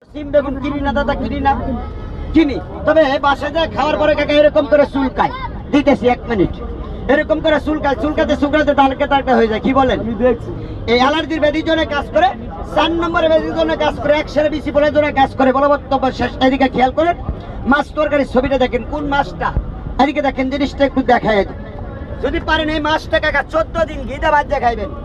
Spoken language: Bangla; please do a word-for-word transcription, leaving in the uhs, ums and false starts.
সিম বেগুন কিনি না দাদা, কিনি না কিনি, তবে বাসায় যা খাওয়ার পরে কাকা এরকম করে চুলকায়। দিতেছি এক মিনিট। এরকম করে চুলকায়, চুলকাতে চুলকাতে তালকে তালকে হয়ে যায়। কি বলেন? এই অ্যালার্জির ব্যাধির জন্য কাজ করে, চার নম্বরের ব্যাধির জন্য কাজ করে, একশো বেশি বলের জন্য কাজ করে। বলো বক্তব্য শেষ। এদিকে খেয়াল করেন, মাছ তরকারির ছবিটা দেখেন, কোন মাছটা? এদিকে দেখেন, জিনিসটা একটু দেখায়। যদি পারেন এই মাছটা কাকা চোদ্দ দিন ঘিদা ভাত দেখাইবেন।